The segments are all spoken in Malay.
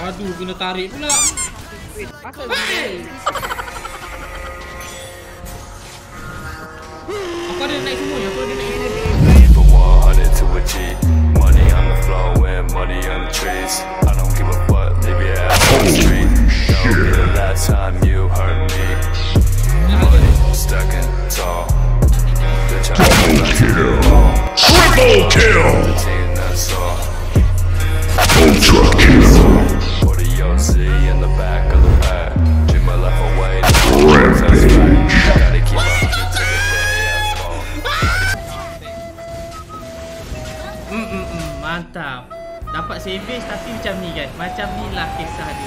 Aduh, kena tarik pula. Apa ada naik semuanya? Apa ada naik semuanya? From 100 to a G. Money on the floor and money on the trees. I don't give a fuck, leave your ass on the street. Don't be the last time you hurt me. Money stacking tall. Double kill. Triple kill. Ultra kill. Put a OC in the back of the pack. Dream my life away. Rampage. Gotta keep up to the day I fall. Mantap. Dapat savage tapi macam ni guys. Macam ni lah kisah dia.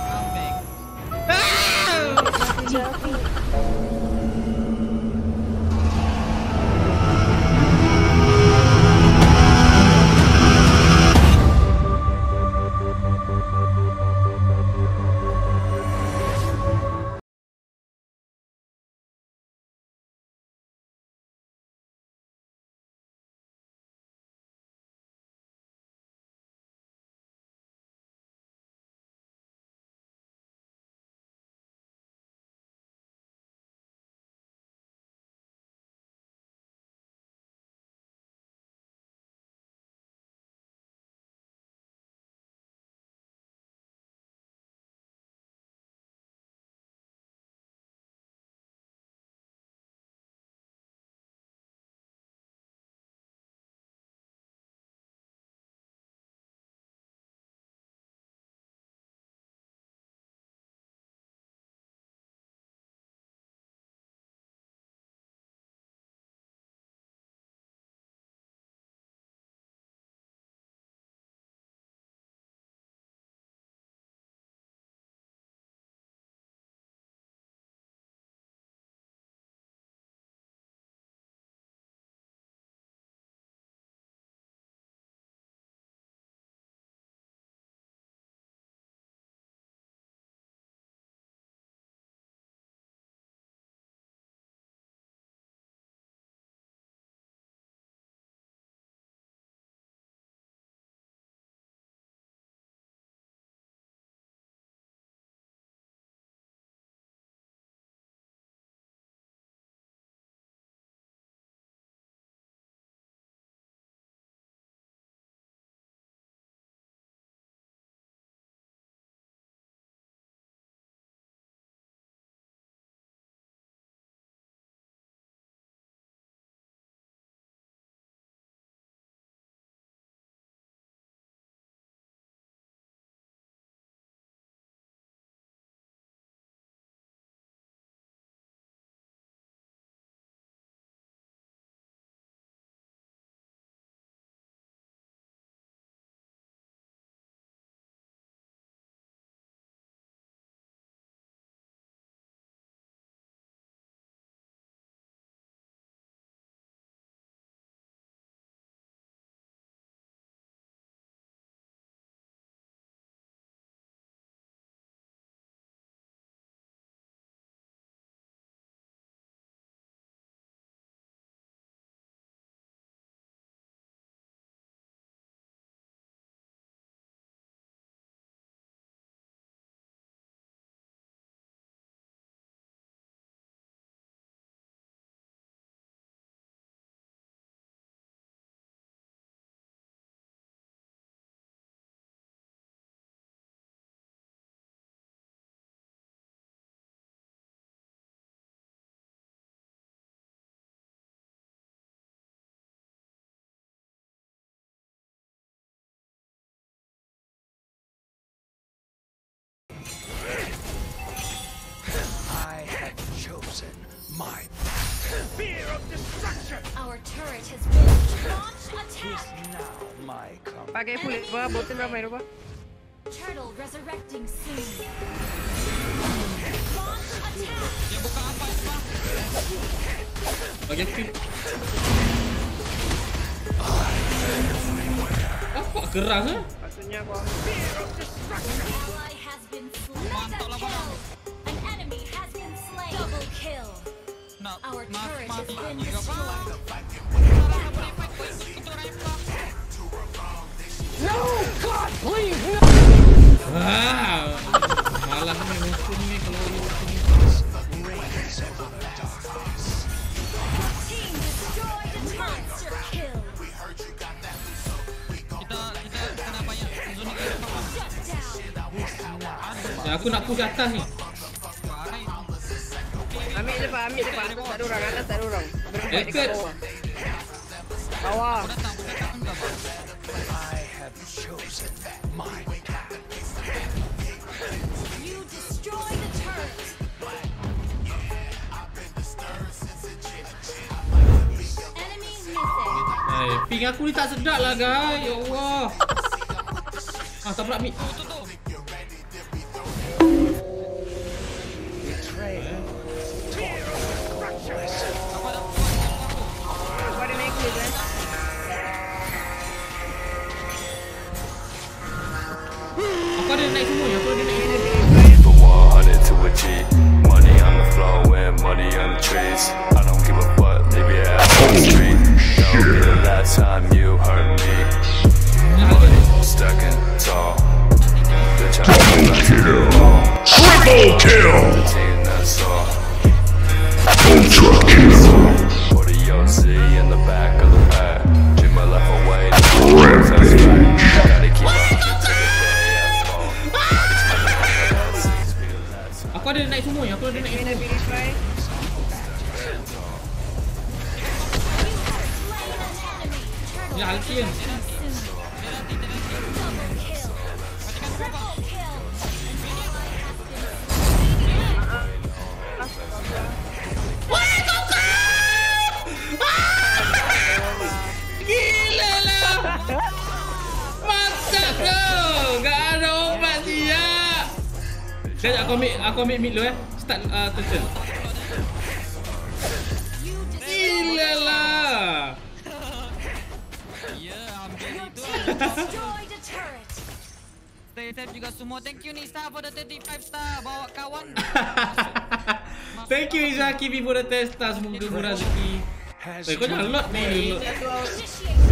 My fear of destruction. Our turret has been launched. Attack! Now my come. Pakai kulit apa? Botin ramai apa? Turtle resurrecting soon. Launch attack! Dia buka apa? Bagi speed. Apa gerang ha? Patutnya apa? Fear of destruction. An ally has been slain. Mega kill! An enemy has been slain. Double kill. Our turret has been destroyed. No, God, please, no. Malah main hukum ni kalau hukum ni. Team destroyed a monster kill. Kita kena banyak zone ni. Shut down. Ya, aku nak push atas ni. Ambil depan. Atas tak ada orang, atas tak ada orang. Berempat Dekat. dekat bawah. Bawah. I have chosen my path. You destroy the turret. Enemy missing. Ping aku ni tak sedap lah guys. Ya Allah. Tak pula mid. Aku ada naik kulit kan. Aku ada naik semua. Aku ada naik semua. From 100 to a G. Money on the floor and money on the trees. I don't give a fuck, leave your ass on the street. Don't be the last time you hurt me. Money stacking tall. Bitch, I'm Double kill. Triple kill. the team that's all. Ultra kill. Put a OC in the back of the pack. Dream my life away. Rampage. Gotta keep up until the day I fall. Aku ada naik semua. Aku ada naik semua. Finish try. Ya, Alfian. Gila lah. Masak kau. Gak ada obat siap. Sekejap aku ambil mid dulu Start turtle. Gila lah. Ya, ambil itu. Destroyed a turret. Stay safe juga semua. Thank you Nisa for the 35 star. Bawa kawan. Thank you Izaki for the test. Semoga murah rezeki. Kau jangan lot ni dulu. Initiate.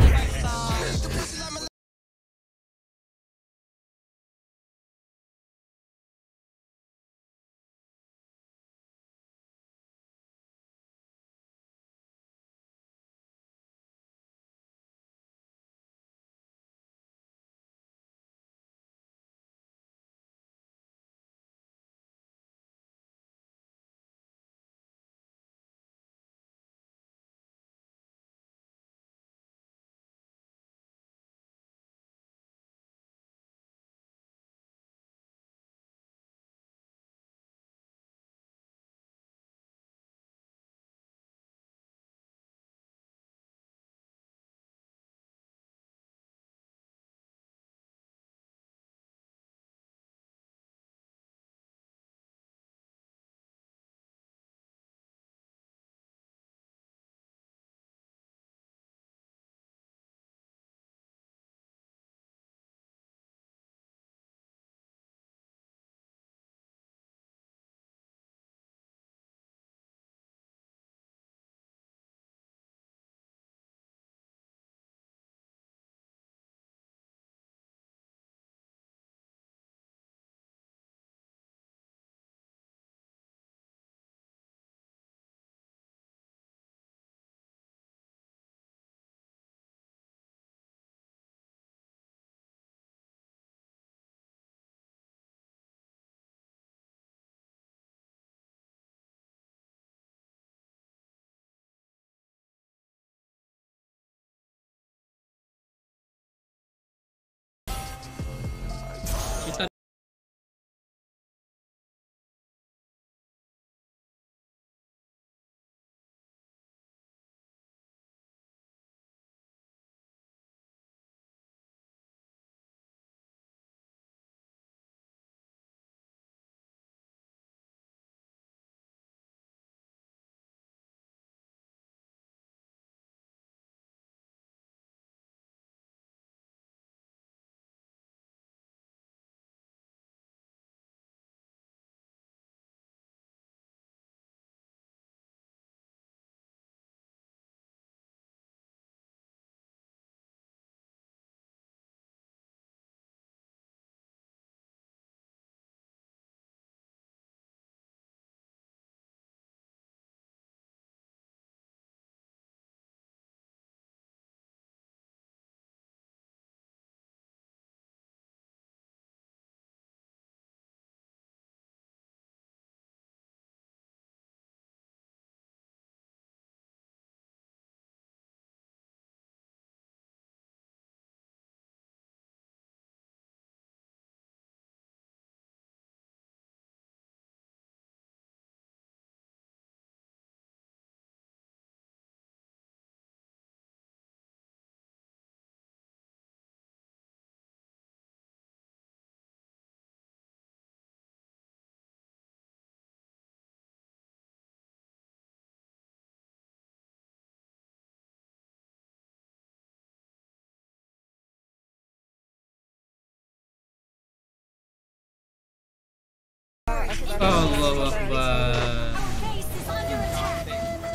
Allahu Akbar. Base is under attack.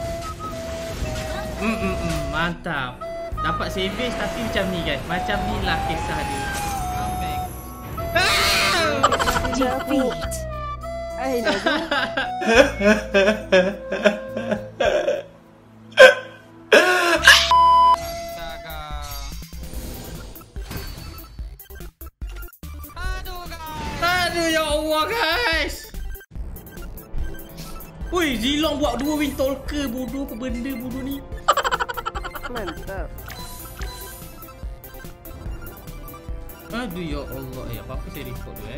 Mantap. Dapat savage tapi macam ni guys. Macam ni lah kisah dia. Defeat. Ay, naku. Astaga. Aduh guys. Aduh ya Allah guys. Woi, Zilong buat 2 win talker bodoh apa benda bodoh ni. Mantap. Aduh ya Allah. Apa-apa saya record dulu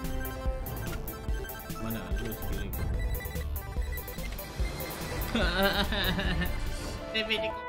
Mana ada skill record. David record.